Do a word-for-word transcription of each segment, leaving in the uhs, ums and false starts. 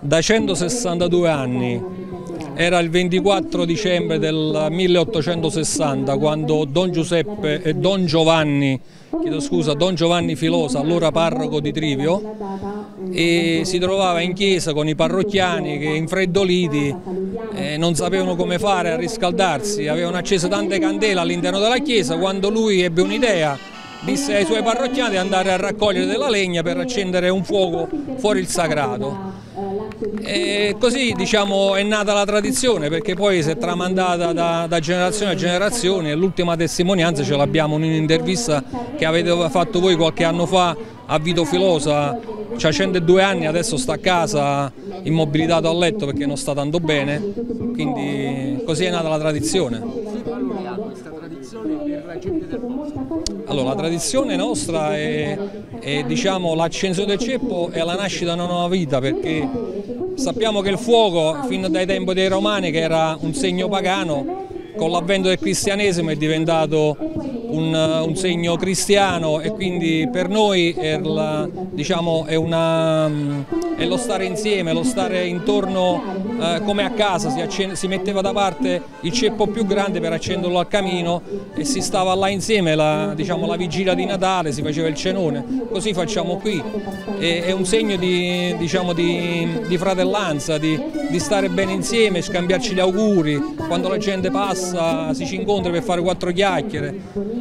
da centosessantadue anni. Era il ventiquattro dicembre del milleottocentosessanta quando Don Giuseppe e Don Giovanni, chiedo scusa, Don Giovanni Filosa, allora parroco di Trivio, e si trovava in chiesa con i parrocchiani che infreddoliti eh, non sapevano come fare a riscaldarsi, avevano acceso tante candele all'interno della chiesa, quando lui ebbe un'idea, disse ai suoi parrocchiani di andare a raccogliere della legna per accendere un fuoco fuori il sagrato. E così, diciamo, è nata la tradizione, perché poi si è tramandata da, da generazione a generazione, e l'ultima testimonianza ce l'abbiamo in un'intervista che avete fatto voi qualche anno fa a Vito Filosa, ha centodue anni, adesso sta a casa immobilitato a letto perché non sta tanto bene, quindi così è nata la tradizione. Questa tradizione per la gente del posto? Allora, la tradizione nostra è, è diciamo, l'accensione del ceppo e la nascita di una nuova vita, perché sappiamo che il fuoco, fin dai tempi dei Romani, che era un segno pagano, con l'avvento del cristianesimo è diventato un, un segno cristiano, e quindi per noi è, la, diciamo, è, una, è lo stare insieme, lo stare intorno eh, come a casa. Si, accende, si metteva da parte il ceppo più grande per accenderlo al camino e si stava là insieme, la, diciamo, la vigilia di Natale, si faceva il cenone, così facciamo qui. È, è un segno di, diciamo, di, di fratellanza, di, di stare bene insieme, scambiarci gli auguri, quando la gente passa si ci incontra per fare quattro chiacchiere.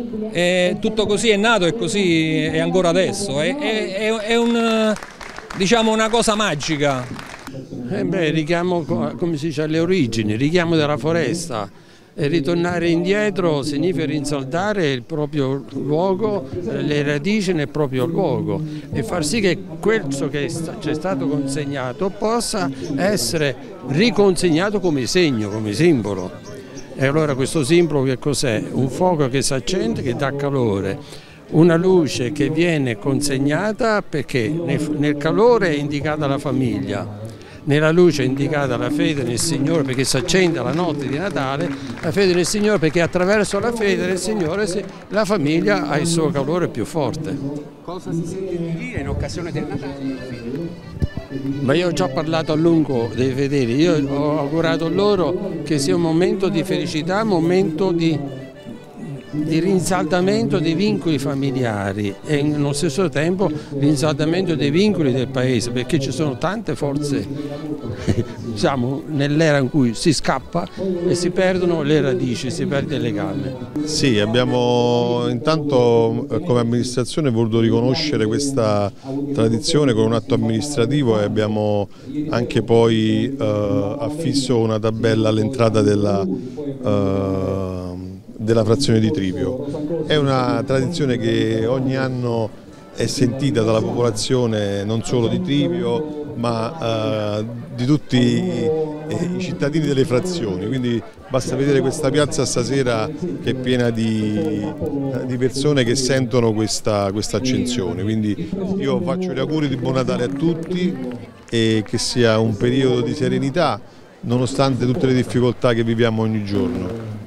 E tutto così è nato e così è ancora adesso. È, è, è un, diciamo, una cosa magica. Eh beh, richiamo, come si dice, alle origini, richiamo della foresta. E ritornare indietro significa rinsaldare il proprio luogo, le radici nel proprio luogo, e far sì che quello che ci è stato consegnato possa essere riconsegnato come segno, come simbolo. E allora questo simbolo che cos'è? Un fuoco che si accende, che dà calore, una luce che viene consegnata, perché nel calore è indicata la famiglia, nella luce è indicata la fede nel Signore, perché si accende la notte di Natale, la fede nel Signore, perché attraverso la fede nel Signore la famiglia ha il suo calore più forte. Cosa si sente di dire in occasione del Natale? Ma io ho già parlato a lungo dei fedeli, io ho augurato loro che sia un momento di felicità, un momento di, di rinsaldamento dei vincoli familiari e nello stesso tempo rinsaldamento dei vincoli del paese, perché ci sono tante forze, diciamo, nell'era in cui si scappa e si perdono le radici, si perde il legame. Sì, abbiamo intanto come amministrazione voluto riconoscere questa tradizione con un atto amministrativo, e abbiamo anche poi eh, affisso una tabella all'entrata della, eh, della frazione di Trivio. È una tradizione che ogni anno è sentita dalla popolazione, non solo di Trivio, ma eh, di tutti i, i cittadini delle frazioni, quindi basta vedere questa piazza stasera che è piena di, di persone che sentono questa, questa accensione. Quindi io faccio gli auguri di buon Natale a tutti e che sia un periodo di serenità nonostante tutte le difficoltà che viviamo ogni giorno.